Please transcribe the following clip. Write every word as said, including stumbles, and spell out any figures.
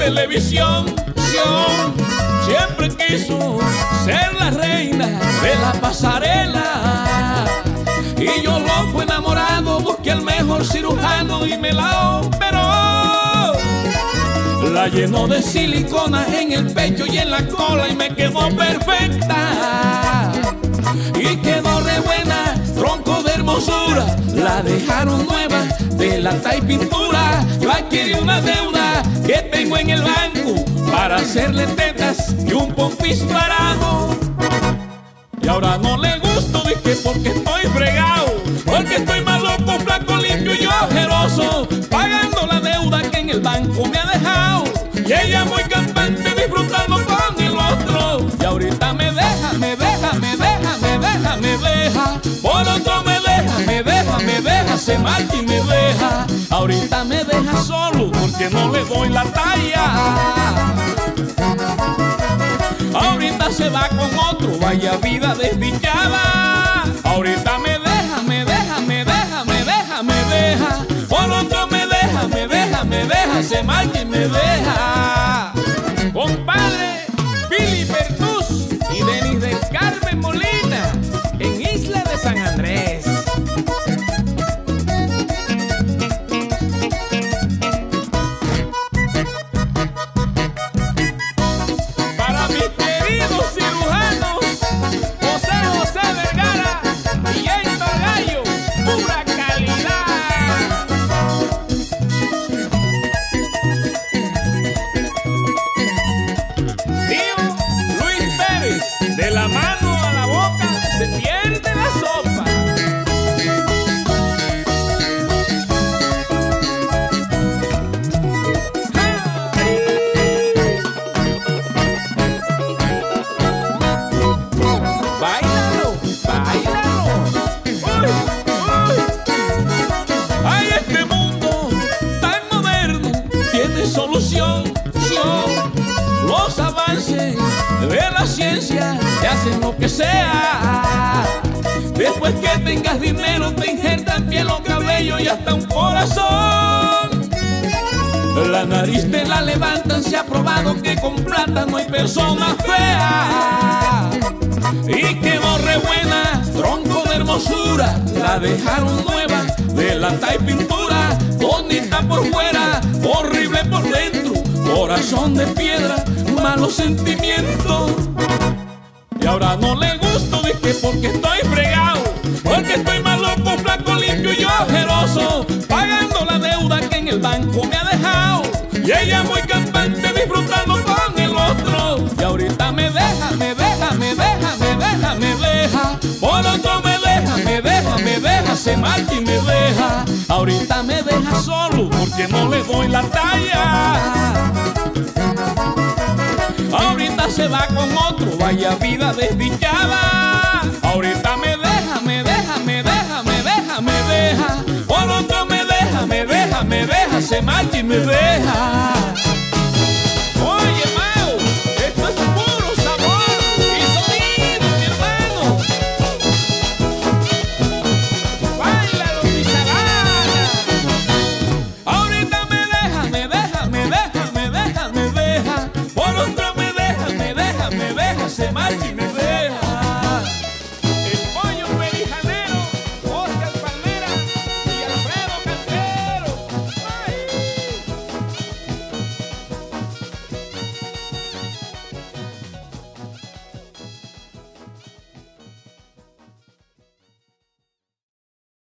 televisión. Siempre quiso ser la reina de la pasarela, y yo loco enamorado busqué al mejor cirujano y me la operó. La llenó de silicona en el pecho y en la cola y me quedó perfecta. Y quedó re buena, tronco de hermosura, la dejaron nueva de lata y pintura. Yo adquirí una deuda que tengo en el banco para hacerle tetas y un pompis parado. Y ahora no le gusto, dije, porque estoy fregado, porque estoy más loco, flaco, limpio y ojeroso, pagando la deuda que en el banco me ha dejado. Y ella muy campante disfrutando con el otro. Y ahorita me deja, me deja, me deja, me deja, me deja. Por otro me deja, me deja, me deja, se marcha y me deja. Ahorita me deja solo porque no le doy la talla. Ahorita se va con otro, vaya vida desdichada. Ahorita me deja, me deja, me deja, me deja, me deja. Por otro me deja, me deja, me deja, se marcha y me deja. Compadre Billy Bertús y Denis del Carmen Molina en Isla de San Andrés. Para mis queridos cirujanos José José Vergara y Héctor Gallo, pura calidad. De la mano a la boca se pierde la sopa. Báilalo, báilalo. Uy, uy. Ay, este mundo tan moderno tiene solución. Los avances de la ciencia te hacen lo que sea. Después que tengas dinero te injertan piel o cabello y hasta un corazón. La nariz te la levantan, se ha probado que con plata no hay persona fea. Y quedó re buena, tronco de hermosura, la dejaron nueva de lata y pintura. Bonita por fuera, horrible por dentro, corazón de piedra, malos sentimientos. Y ahora no le gusto, dije, porque estoy fregado, porque estoy más loco, flaco, limpio y ojeroso, pagando la deuda que en el banco me ha dejado. Y ella muy campante disfrutando con el otro. Y ahorita me deja, me deja, me deja, me deja, me deja. Por otro me deja, me deja, me deja, se marcha y me deja. Ahorita me deja solo porque no le doy la talla. Ahorita se va con otro, vaya vida desdichada. Ahorita me deja, me deja, me deja, me deja, me deja. Por otro me deja, me deja, me deja, se marcha y me deja. Oye, Mau, esto es puro sabor y sonido, mi hermano. Báilalo, mi sabana. Ahorita me deja, me deja, me deja, me deja, me deja. Por otro me deja, me deja, me deja, se marcha y me deja.